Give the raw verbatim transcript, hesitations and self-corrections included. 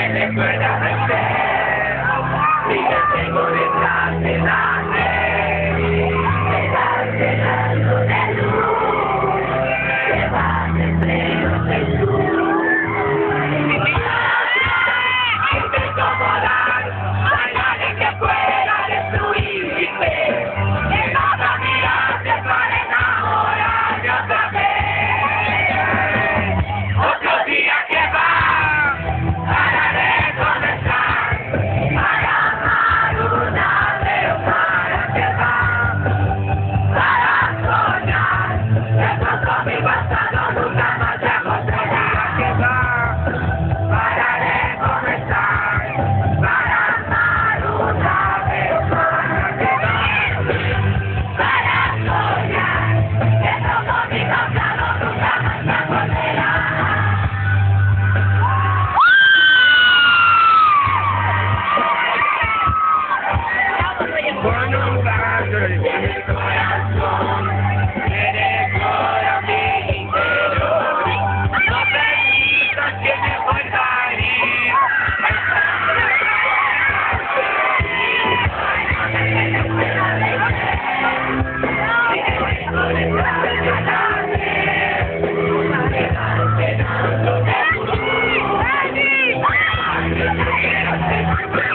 recuerdas de ser, y que tengo detrás de darme, detrás de darlo de luz, que vas de pleno de luz. Intento volar, bailar y que pueda destruirme, que nada mirarte para enamorarme otra vez. Otro día que va para recomenzar, para amar una vez, para que va, para soñar, de pronto mi pasado nunca más ya encontrará que va, para recomenzar, para amar una vez, para que va, para soñar, de pronto mi pasado nunca más ya encontrará. Por un rato de mi corazón, me decora mi interior. No permitas que me vuelva a herir. Quiero ser